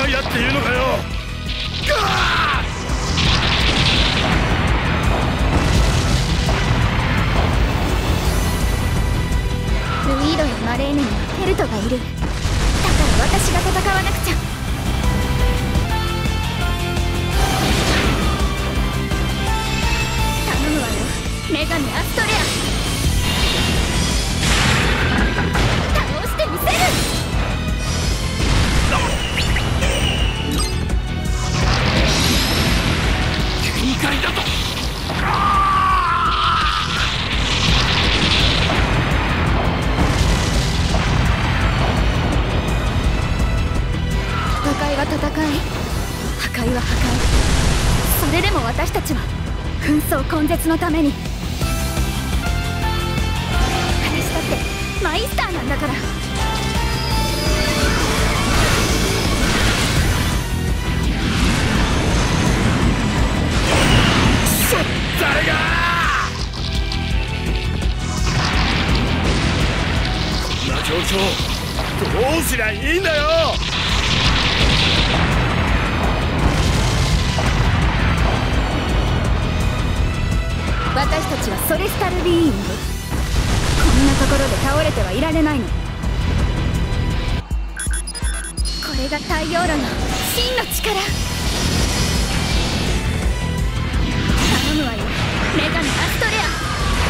戦いやっているのかよ。 ルイードやマレーネにはヘルトがいる。だから私が戦わなくちゃ。頼むわよ、女神アストレア。倒してみせる。 限界だと。 戦いは戦い、破壊は破壊。それでも私たちは紛争根絶のために。私だってマイスターなんだから。 誰がこんな状況どうすりゃいいんだよ。 私たちはソレスタルビーイング。こんなところで倒れてはいられないの。これが太陽炉の真の力。頼むわよ、女神アストレア。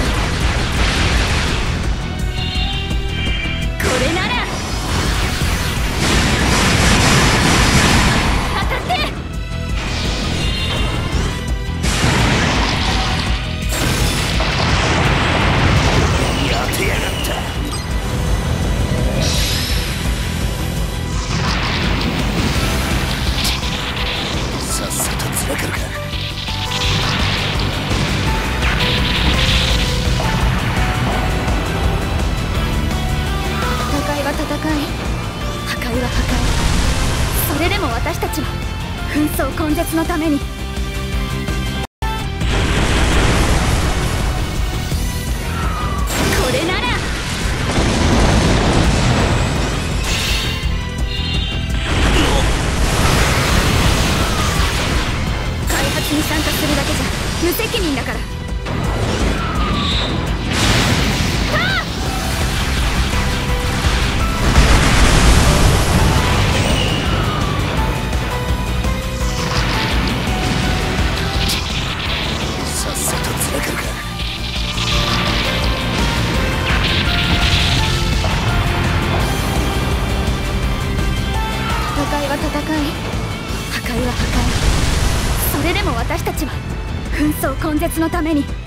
これなら当たって。 やってやがった。さっさとずらかるか。 戦いは戦い、破壊は破壊。それでも私たちは紛争根絶のために。これなら開発に参加するだけじゃ無責任だから。戦いは戦い、破壊は破壊。それでも私たちは紛争根絶のために。